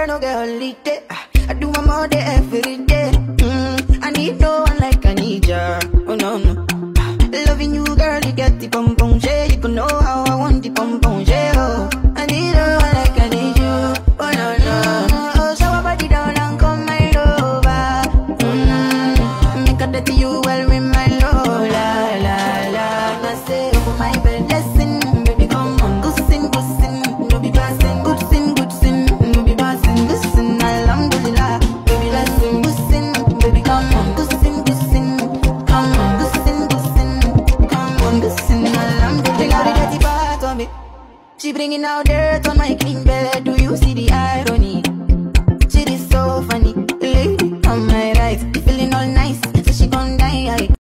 girl, no get holiday. I do my more day every day. I need no one like I need ya. Oh no no. Loving you, girl, you get the pom pom jay. You can know how I want the pom pom jay. Oh, I need no one like I need you. Oh no no. Oh, show my body down and come my over. Make a dirty you well with my love. La la la. I say over my bed, listen, baby, come on, good sin, good sin. No be passing, good sin, good sin. No be passing, good sin. Alhamdulillah, baby, listen, good sin, baby, come on, good sin, good sin. Come on, good sin, good sin. Come on, good sin. Alhamdulillah, the dirty part of me. She bringing out dirt on my clean bed. Do